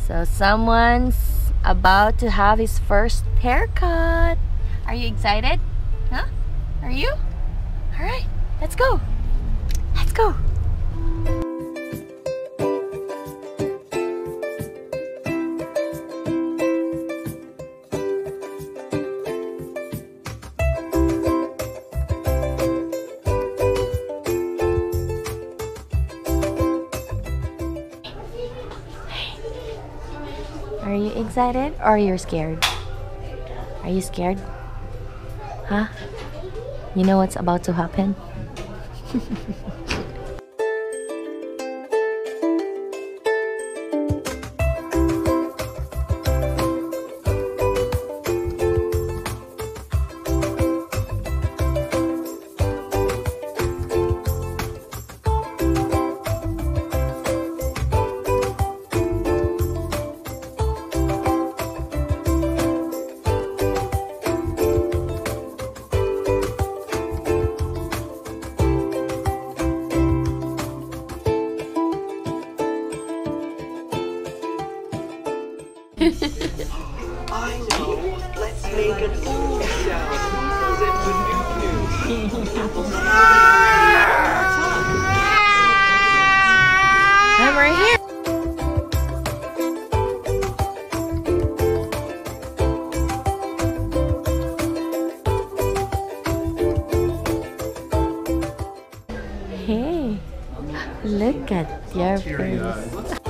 So someone's about to have his first haircut. Are you excited? Huh? Are you? All right, let's go. Let's go. Are you excited or you're scared? Are you scared? Huh? You know what's about to happen? I know. Let's make an old salad with new I'm right here. Hey, look at your face.